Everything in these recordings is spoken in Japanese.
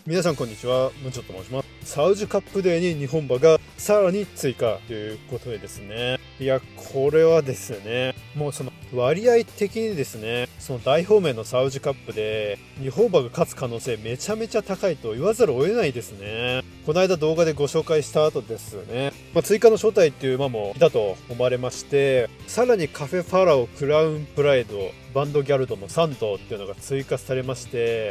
皆さんこんにちは、ムンチョと申します。サウジカップデーに日本馬がさらに追加ということでですね。いや、これはですね、もうその割合的にですね、その大方面のサウジカップで日本馬が勝つ可能性めちゃめちゃ高いと言わざるを得ないですね。この間動画でご紹介した後ですね、追加の招待っていう馬もいたと思われまして、さらにカフェファラオ、クラウンプライド、バンドギャルドの3頭っていうのが追加されまして、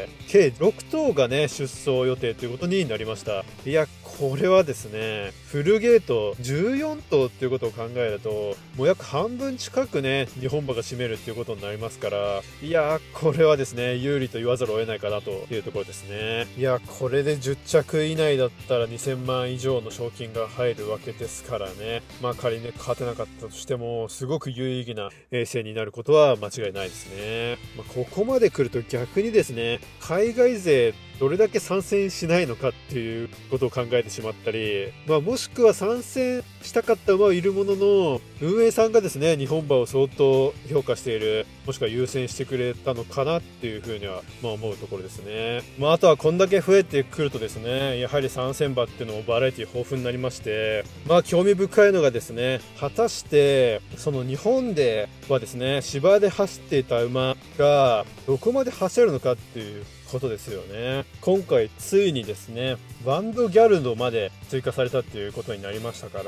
計6頭がね、出走予定ということになりました。いや、これはですね、フルゲート14頭っていうことを考えると、もう約半分近くね、日本馬が占めるっていうことになりますから、いや、これはですね、有利と言わざるを得ないかなというところですね。いや、これで10着以内だったら2000万以上の賞金が入るわけですからね。仮にね、勝てなかったとしても、すごく有意義な衛星になることは間違いないですね。ここまで来ると逆にですね、海外勢どれだけ参戦しないのかっていうことを考えてしまったり、もしくは参戦したかった馬はいるものの、運営さんがですね、日本馬を相当評価している、もしくは優先してくれたのかなっていうふうには、思うところですね。あとはこんだけ増えてくるとですね、やはり参戦馬っていうのもバラエティ豊富になりまして、興味深いのがですね、果たしてその日本ではですね、芝で走っていた馬がどこまで走るのかっていうことですよね。今回ついにですね、バンドギャルドまで追加されたっていうことになりましたから、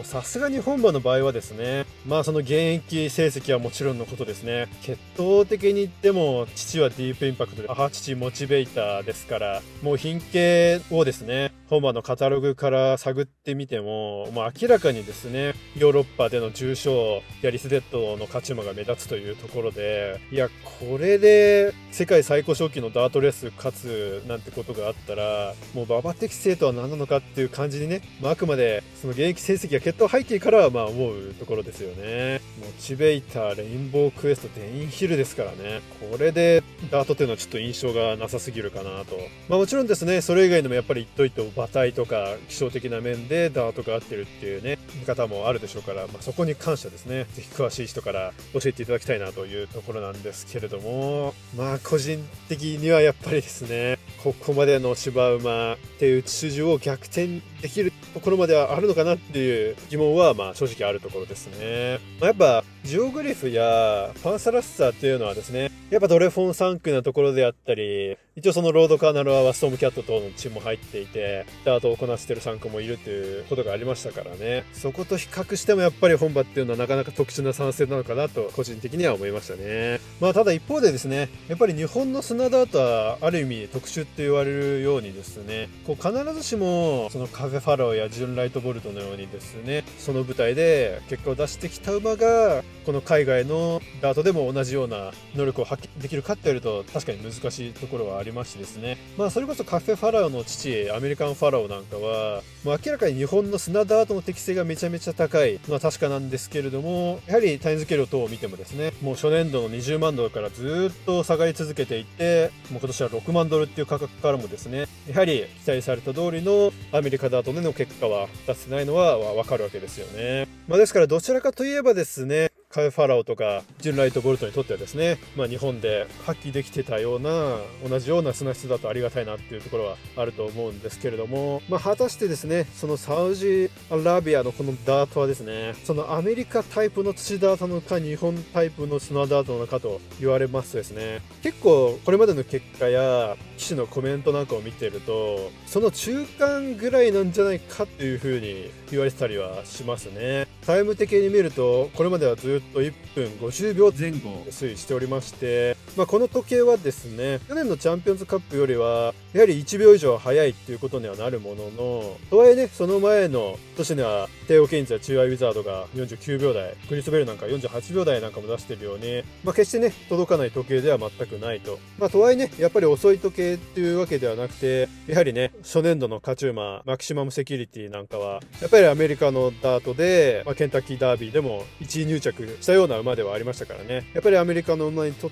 さすが日本馬の場合はですね、その現役成績はもちろんのことですね、血統的に言っても父はディープインパクトで、母父モチベーターですから、もう品系をですね、本馬のカタログから探ってみても、明らかにですね、ヨーロッパでの重賞やリスデッドの勝ち馬が目立つというところで、いや、これで世界最高賞金のダートレース勝つなんてことがあったら、もう馬場適性とは何なのかっていう感じにね、あくまでその現役成績や血統背景からは思うところですよね。モチベーター、レインボークエスト、デインヒルですからね。これでダートっていうのはちょっと印象がなさすぎるかなと。もちろんですね、それ以外でもやっぱり一頭一頭馬体とか気象的な面でダートが合ってるっていうね、見方もあるでしょうから、そこに関してはですね、ぜひ詳しい人から教えていただきたいなというところなんですけれども、個人的にはやっぱりですね、ここまでの芝馬っていう血筋を逆転できるところまではあるのかなっていう疑問は正直あるところですね。やっぱジオグリフやファンサラッサーっていうのはですね、やっぱドレフォン3区なところであったり、一応そのロードカーナルはストームキャット等の血も入っていて、ダートをこなしてる3区もいるということがありましたからね。そこと比較してもやっぱり本馬っていうのはなかなか特殊な参戦なのかなと個人的には思いましたね。ただ一方でですね、やっぱり日本の砂ダートはある意味特殊って言われるようにですね、必ずしもそのカフェファローやジュンライトボルトのようにですね、その舞台で結果を出してきた馬がこの海外のダートでも同じような能力を発揮できるかって言われると確かに難しいところはありましてですね、それこそカフェファラオの父、アメリカンファラオなんかはもう明らかに日本の砂ダートの適性がめちゃめちゃ高いのは確かなんですけれども、やはりタイムズケロ等を見てもですね、もう初年度の20万ドルからずっと下がり続けていて、もう今年は6万ドルっていう価格からもですね、やはり期待された通りのアメリカダートでの結果は出せないのはわかるわけですよね。ですからどちらかといえばですね、カフェファラオとかジュンライトボルトにとってはですね、日本で発揮できてたような同じような砂質だとありがたいなっていうところはあると思うんですけれども、果たしてですね、そのサウジアラビアのこのダートはですね、そのアメリカタイプの土ダートなのか日本タイプの砂ダートなのかと言われますとですね、結構これまでの結果や騎手のコメントなんかを見ていると、その中間ぐらいなんじゃないかっていう風に言われてたりはしますね。タイム的に見るとこれまではずっと1分50秒前後で推移しておりまして、この時計はですね、去年のチャンピオンズカップよりはやはり1秒以上早いっていうことにはなるものの、とはいえね、その前の年にはテオ・ケインズやチューアイ・ウィザードが49秒台、クリス・ベルなんか48秒台なんかも出しているように、決してね届かない時計では全くないと。とはいえね、やっぱり遅い時計っていうわけではなくて、やはりね、初年度の勝ち馬マキシマムセキュリティなんかはやっぱりアメリカのダートで、ケンタッキーダービーでも1位入着したような馬ではありましたからね、やっぱりアメリカの馬にとっても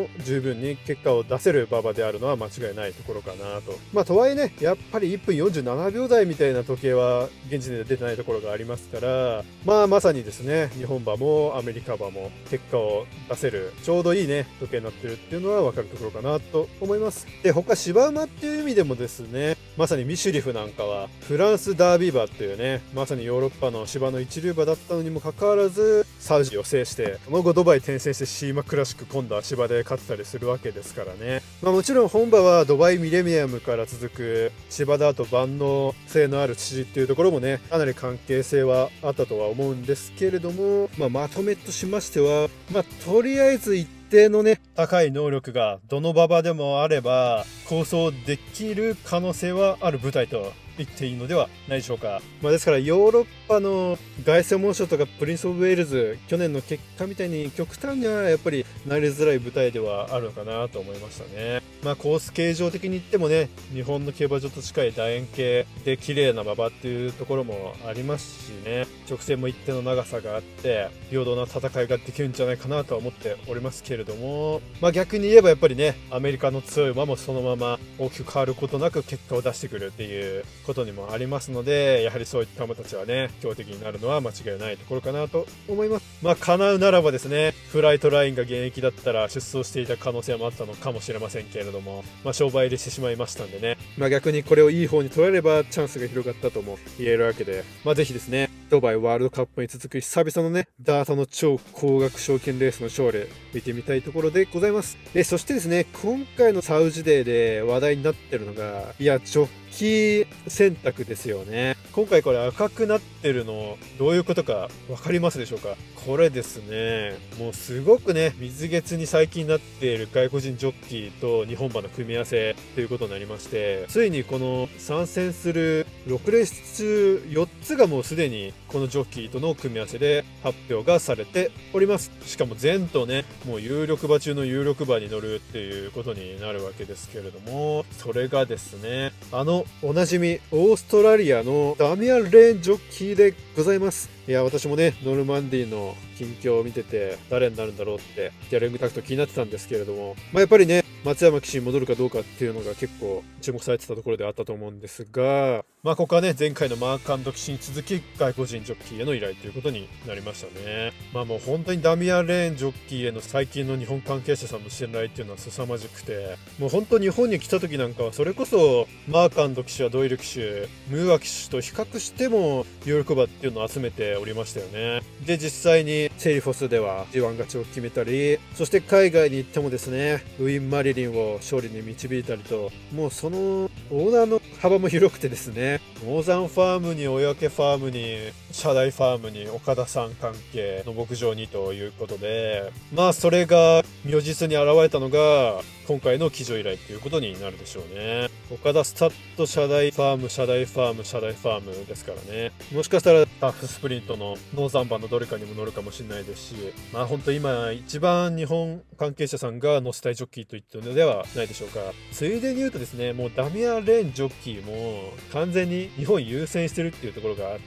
も十分に結果を出せる馬場であるのは間違いないところかなと。とはいえね、やっぱり1分47秒台みたいな時計は現時点で出てないところがありますから、まさにですね、日本馬もアメリカ馬も結果を出せるちょうどいいね時計になってるっていうのは分かるところかなと思います。で、他芝馬っていう意味でもですね、まさにミシュリフなんかはフランスダービー馬っていうね、まさにヨーロッパの芝の一流馬だったのにもかかわらずサウジを制して、その後ドバイ転戦してシーマクラシック今度は芝で勝ってたりするわけですからね。もちろん本馬はドバイミレニアムから続く芝だと万能性のある土っていうところもね、かなり関係性はあったとは思うんですけれども、まとめとしましては、とりあえず一定のね、高い能力がどの馬場でもあれば構想できる可能性はある舞台と言っていいのではないでしょうか。ですからヨーロッパの凱旋門賞とかプリンス・オブ・ウェールズ、去年の結果みたいに極端にはやっぱりなりづらい舞台ではあるのかなと思いましたね。コース形状的に言ってもね、日本の競馬場と近い楕円形で綺麗な馬場っていうところもありますしね、直線も一定の長さがあって平等な戦いができるんじゃないかなとは思っておりますけれども、逆に言えばやっぱりね、アメリカの強い馬もそのまま大きく変わることなく結果を出してくるっていうことにもありますので、やはりそういった馬たちはね、強敵になるのは間違いないところかなと思います。叶うならばですね、フライトラインが現役だったら出走していた可能性もあったのかもしれませんけれども、商売入れしてしまいましたんでね、逆にこれをいい方に捉えればチャンスが広がったとも言えるわけで、ぜひですね、ドバイワールドカップに続く久々のね、ダートの超高額賞金レースの勝利見てみたいところでございます。そしてですね、今回のサウジデーで話題になってるのが、ジョッキー選択ですよね。今回これ赤くなってるのどういうことか分かりますでしょうか。これですね、もうすごくね、水月に最近なっている外国人ジョッキーと日本馬の組み合わせということになりまして、ついにこの参戦する6レース中4つがもうすでにこのジョッキーとの組み合わせで発表がされております。しかも前頭ね、もう有力馬中の有力馬に乗るっていうことになるわけですけれども、それがですね、おなじみオーストラリアのダミアン・レーンジョッキーでございます。私もね、ノルマンディーの近況を見てて誰になるんだろうってティアレングタクト気になってたんですけれども、やっぱりね、松山騎手に戻るかどうかっていうのが結構注目されてたところであったと思うんですが、ここはね、前回のマーカンド騎手に続き外国人ジョッキーへの依頼ということになりましたね。もう本当にダミアン・レーンジョッキーへの最近の日本関係者さんの信頼っていうのは凄まじくて、もう本当日本に来た時なんかはそれこそマーカンド騎手やドイル騎手、ムーア騎手と比較しても有力馬っていうのを集めておりましたよね。で、実際にセリフォスでは G1 勝ちを決めたり、そして海外に行ってもですね、ウィン・マリリンを勝利に導いたりと、もうそのオーナーの幅も広くてですね、モーザンファームに小宅ファームに社大ファームに岡田さん関係の牧場にということで、それが如実に現れたのが今回の騎乗依頼ということになるでしょうね。岡田スタッド社大ファーム社大ファーム社大ファームですからね、もしかしたらタフスプリントのノーザン馬のどれかにも乗るかもしれないですし、本当今一番日本関係者さんが乗せたいジョッキーといったのではないでしょうか。ついでに言うとですね、もうダミアン・レーンジョッキーも完全に日本優先してるっていうところがあって、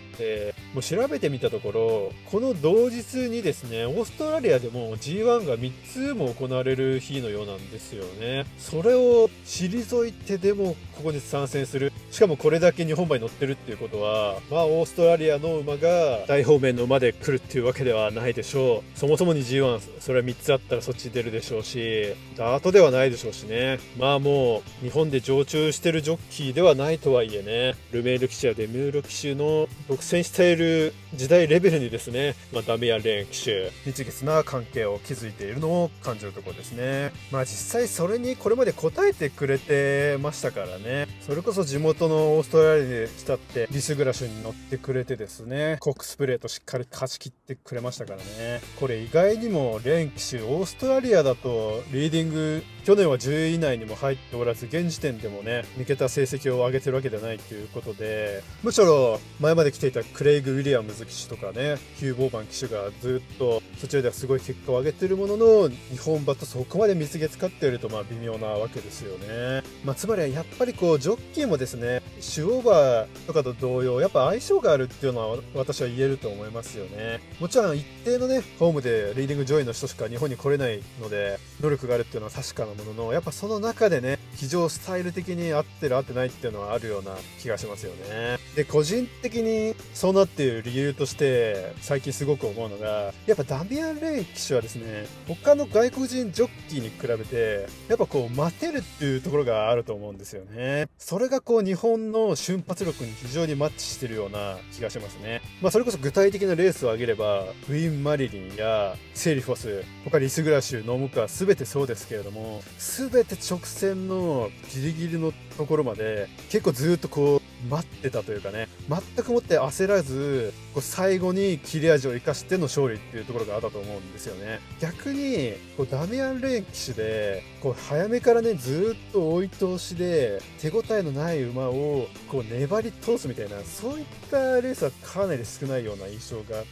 もう調べてみたところ、この同日にですね、オーストラリアでも G1 が3つも行われる日のようなんですよね。それを退いてでもここに参戦する、しかもこれだけ日本馬に乗ってるっていうことは、オーストラリアの馬が大方面の馬で来るっていうわけではないでしょう。そもそもに G1 それは3つあったらそっちに出るでしょうし、ダートではないでしょうしね。もう日本で常駐してるジョッキーではないとはいえね、ルメール騎手やデミューロ騎手の独占している時代レベルにですね、ダミアン・レーン騎手日月な関係を築いているのを感じるところですね。実際それにこれまで応えてくれてましたからね。それこそ地元のオーストラリアでしたってディスグラシュに乗ってくれてですね、コックスプレートしっかり勝ち切ってくれましたからね。これ意外にもレーン騎手オーストラリアだとリーディング去年は10位以内にも入っておらず、現時点でもね抜けた成績を上げてるわけではないということで、むしろ前まで来ていたクレイグ・ウィリアムズ騎手とかね、ヒュー・ボーバン騎手がずっとそちらではすごい結果を上げてるものの、日本馬とそこまで蜜月勝っていると微妙なわけですよね。つまりはやっぱりジョッキーもですね、シュオーバーとかと同様、やっぱ相性があるっていうのは私は言えると思いますよね。もちろん一定のね、ホームでリーディング上位の人しか日本に来れないので、能力があるっていうのは確かなものの、やっぱその中でね、非常スタイル的に合ってる合ってないっていうのはあるような気がしますよね。で、個人的にそうなっている理由として、最近すごく思うのが、やっぱダミアン・レイン騎手はですね、他の外国人ジョッキーに比べて、やっぱ待てるっていうところがあると思うんですよね。それが日本の瞬発力に非常にマッチしてるような気がしますね。それこそ具体的なレースを挙げれば、ウィン・マリリンやセリフォス、他リスグラッシュ、ノムカは全てそうですけれども、全て直線のギリギリのところまで結構ずっと待ってたというかね、全くもって焦らず最後に切れ味を生かしての勝利っていうところがあったと思うんですよね。逆にダミアン・レーン騎手で早めからねずっと追い通しで手応えのない馬を粘り通すみたいな、そういったレースはかなり少ないような印象があって、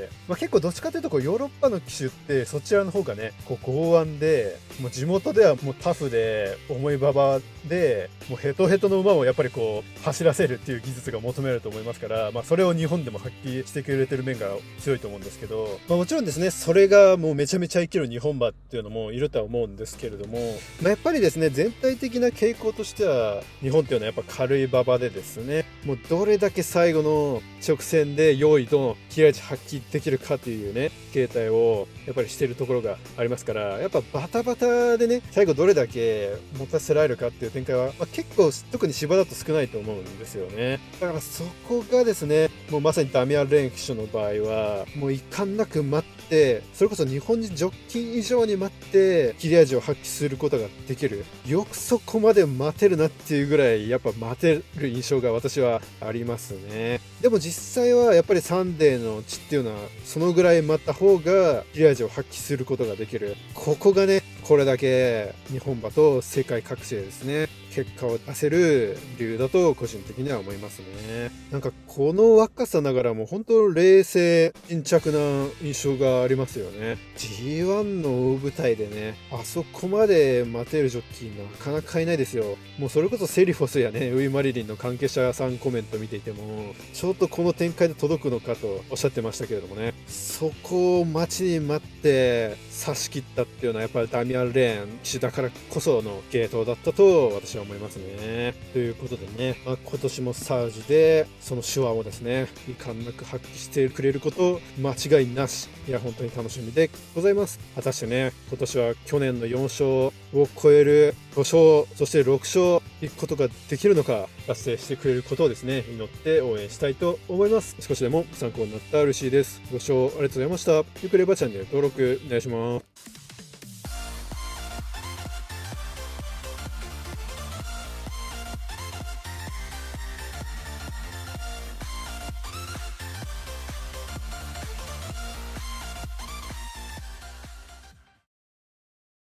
結構どっちかというとヨーロッパの騎手ってそちらの方がね剛腕で、もう地元ではもうタフで重い馬場でもうヘトヘトの馬をやっぱり走らせるっていう技術が求められると思いますから、それを日本でも発揮してくれてる面が強いと思うんですけど、もちろんですね、それがもうめちゃめちゃ生きる日本馬っていうのもいるとは思うんですけれども、やっぱりですね、全体的な傾向としては日本っていうのはやっぱ軽い馬場でですね、もうどれだけ最後の直線で用意と切れ味発揮できるかっていうね形態をやっぱりしてるところがありますから、やっぱバタバタでね最後どれだけ持たせられるかっていう展開は、結構特に芝だと少ないと思うんですよね。だからそこがですね、もうまさにダミアン・レーン騎手の場合はもう遺憾なく待って、それこそ日本人ジョッキー以上に待って切れ味を発揮することができる、よくそこまで待てるなっていうぐらいやっぱ待てる印象が私はありますね。でも実際はやっぱりサンデーの地っていうのはそのぐらい待った方が切れ味を発揮することができる、ここがねこれだけ日本馬と世界各地でですね結果を出せる理由だと個人的には思いますね。なんかこの若さながらも本当冷静沈着な印象がありますよね。 G1 の大舞台でねあそこまで待てるジョッキーなかなかいないですよ。もうそれこそセリフォスやねウィン・マリリンの関係者さんコメント見ていてもちょっとこの展開で届くのかとおっしゃってましたけれどもね、そこを待ちに待って差し切ったっていうのはやっぱりダミアン・レーン騎手だからこそのゲートだったと私は思いますね。ということでね、今年もサージでその手腕をですね遺憾なく発揮してくれること間違いなし。いや本当に楽しみでございます。果たしてね今年は去年の4勝を超える5勝そして6勝いくことができるのか、達成してくれることをですね祈って応援したいと思います。少しでも参考になったら嬉しいです。ご視聴ありがとうございました。よければチャンネル登録お願いします。